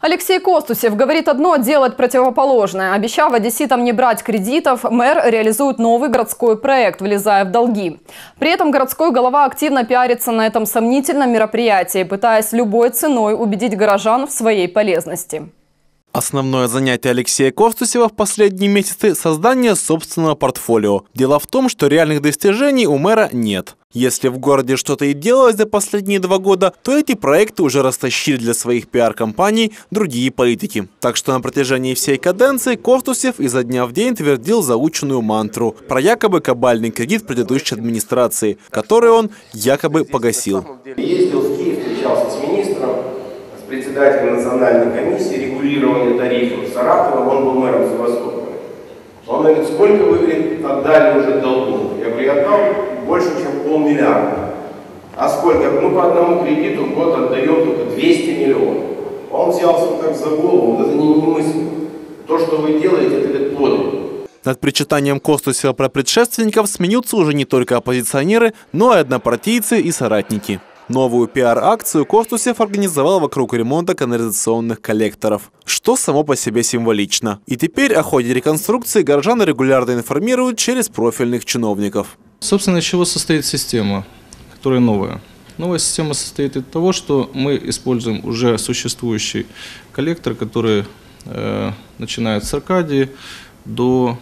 Алексей Костусев говорит одно, делает противоположное. Обещав одесситам не брать кредитов, мэр реализует новый городской проект, влезая в долги. При этом городской голова активно пиарится на этом сомнительном мероприятии, пытаясь любой ценой убедить горожан в своей полезности. Основное занятие Алексея Костусева в последние месяцы – создание собственного портфолио. Дело в том, что реальных достижений у мэра нет. Если в городе что-то и делалось за последние 2 года, то эти проекты уже растащили для своих пиар-компаний другие политики. Так что на протяжении всей каденции Костусев изо дня в день твердил заученную мантру про якобы кабальный кредит предыдущей администрации, который он якобы погасил. Ездил в Киев, встречался с министром, с председателем национальной комиссии регулирования тарифов Саратова, он был мэром Севастополя. Он говорит, сколько вы, говорит, отдали уже долгов? Я говорю, я отдал больше, чем 500 миллиарда. А сколько? Ну, по одному кредиту в год отдаем только 200 миллионов. Он взялся так за голову, это немыслимо. То, что вы делаете, это говорит, подвиг. Над причитанием Костусева про предшественников смеются уже не только оппозиционеры, но и однопартийцы и соратники. Новую пиар-акцию Костусев организовал вокруг ремонта канализационных коллекторов, что само по себе символично. И теперь о ходе реконструкции горожан регулярно информируют через профильных чиновников. Собственно, из чего состоит система, которая новая? Новая система состоит из того, что мы используем уже существующий коллектор, который начинает с Аркадии до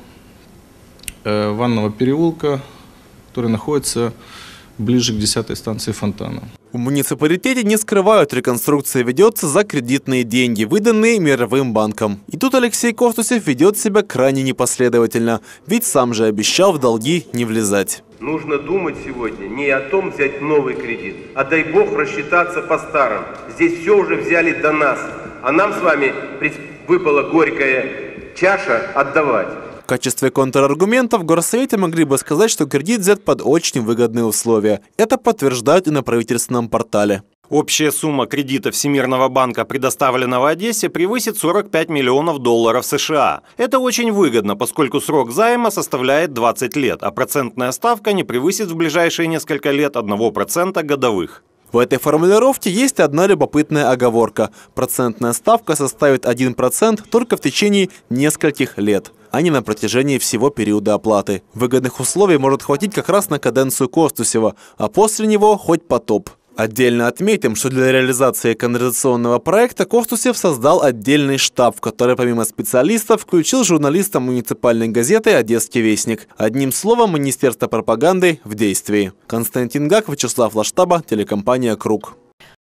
Ванного переулка, который находится ближе к 10-й станции фонтана. В муниципалитете не скрывают, реконструкция ведется за кредитные деньги, выданные Мировым банком. И тут Алексей Костусев ведет себя крайне непоследовательно, ведь сам же обещал в долги не влезать. Нужно думать сегодня не о том взять новый кредит, а дай бог рассчитаться по старым. Здесь все уже взяли до нас, а нам с вами выпала горькая чаша отдавать. В качестве контраргументов в горсовете могли бы сказать, что кредит взят под очень выгодные условия. Это подтверждают и на правительственном портале. Общая сумма кредита Всемирного банка, предоставленного Одессе, превысит $45 миллионов США. Это очень выгодно, поскольку срок займа составляет 20 лет, а процентная ставка не превысит в ближайшие несколько лет 1% годовых. В этой формулировке есть одна любопытная оговорка. Процентная ставка составит 1% только в течение нескольких лет, а не на протяжении всего периода оплаты. Выгодных условий может хватить как раз на каденцию Костусева, а после него хоть потоп. Отдельно отметим, что для реализации канализационного проекта Костусев создал отдельный штаб, в который помимо специалистов включил журналиста муниципальной газеты «Одесский вестник». Одним словом, Министерство пропаганды в действии. Константин Гак, Вячеслав Лаштаба, телекомпания «Круг».